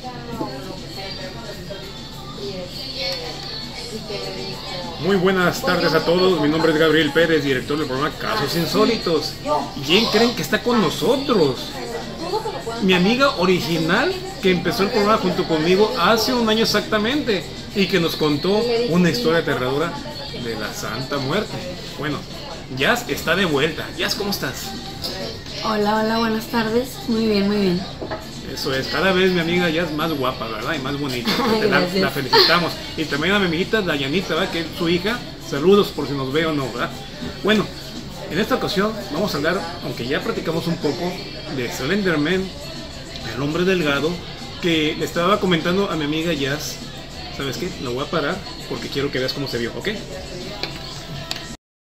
Muy buenas tardes a todos, mi nombre es Gabriel Pérez, director del programa Casos Insólitos. ¿Quién creen que está con nosotros? Mi amiga original que empezó el programa junto conmigo hace un año exactamente y que nos contó una historia aterradora de la Santa Muerte. Bueno, Jazz está de vuelta. Jazz, ¿cómo estás? Hola, hola, buenas tardes. Muy bien, muy bien. Eso es, cada vez mi amiga ya es más guapa, ¿verdad? Y más bonita. La felicitamos. Y también a mi amiguita Dayanita, ¿verdad? Que es su hija. Saludos por si nos ve o no, ¿verdad? Bueno, en esta ocasión vamos a hablar, aunque ya platicamos un poco, de Slenderman, el hombre delgado, que le estaba comentando a mi amiga Jazz. ¿Sabes qué? Lo voy a parar porque quiero que veas cómo se vio, ¿ok?